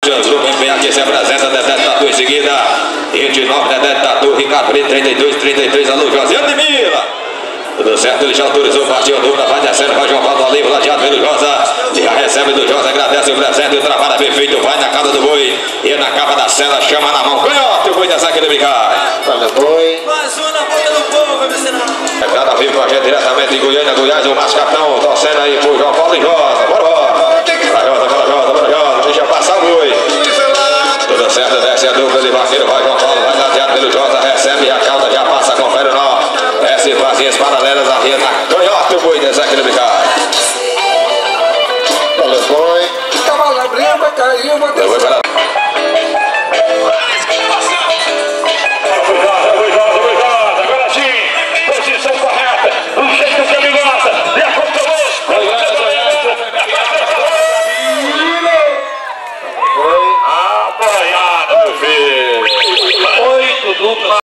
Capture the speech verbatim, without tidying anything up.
Grupo M P A que se apresenta, Dedé Tatu em seguida. vinte e nove, Dedé Tatu, Ricardo Brito, trinta e dois, trinta e três, alô, José de Mila. Tudo certo, ele já autorizou, partiu a dupla, vai descendo, vai João Paulo Olivo, lateado pelo Josa. Já recebe do Josa, agradece o presente, o trabalho é perfeito, vai na casa do boi. E na capa da cela, chama na mão, canhoto, o boi dessa aqui do Bicai. Olha, boi. Mais uma na boca do povo, vai vencer não. É cada vivo com a gente diretamente em Goiânia, Goiás, o Mascatão, torcendo aí pro João Paulo e Josa. Bora, bora. Bora, Josa, bora, Josa, bora, Josa, deixa passar o boi. Tudo certo, desce a dupla de vaqueiro, vai João Paulo, vai lateado pelo Josa, recebe a cauda, já passa, confere o nó. Desce vazias paralelas, a ria na canhota, o boi dessa aqui do Bicai. Olha, boi. Tava lá, briga, caiu, vai Levou para